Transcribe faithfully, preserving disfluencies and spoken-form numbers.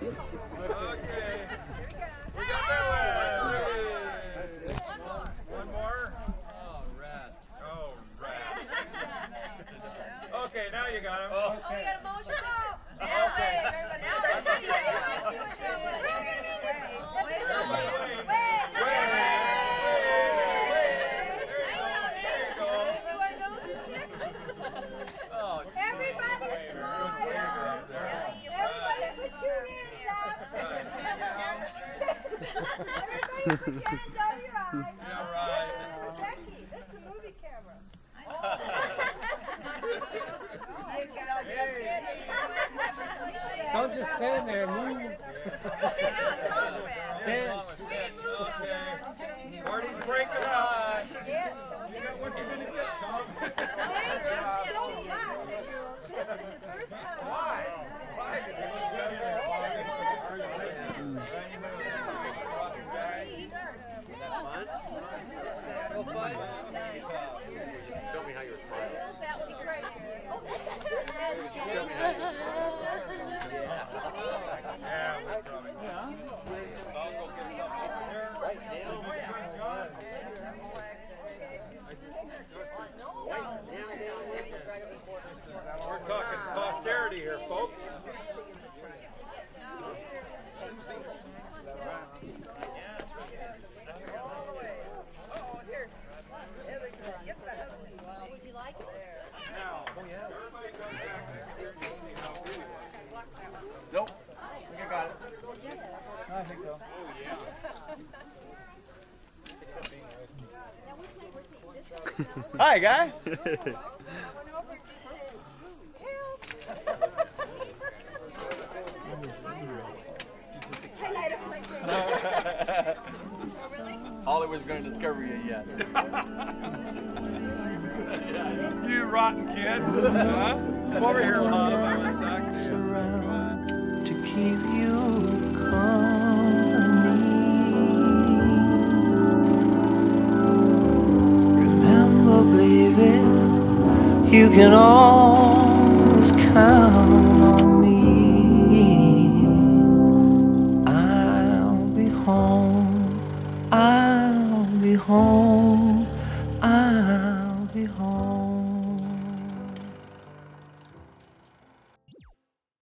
Okay. We got that one. One more. One more? Oh, rat. Oh, rat. Okay, now you got him. Oh, we got a motion. Okay. Now let's see it. Everybody wait. Everybody smile. Everybody put your hands up. Everybody put your hands over your eyes. All right. Becky, this is a movie camera. Don't just stand there, move. Dance. Okay. Party's breaking up. Yes. You got what you're gonna get, Tom. Thank you so much. This is the first time. Why? Why? Show me how you're smiling. That was great. Show me how you're Yeah, we're coming. I'll go get it up here. right now. We're talking posterity here, folks. Would you like it? Nope. I think I got it. I think so. Hi, guy. Hollywood's going to discover you yet. You rotten kid. Huh? Come over here, love. I want to talk to you. Come on. to keep you company. Remember, baby, you can always count on me. I'll be home, I'll be home.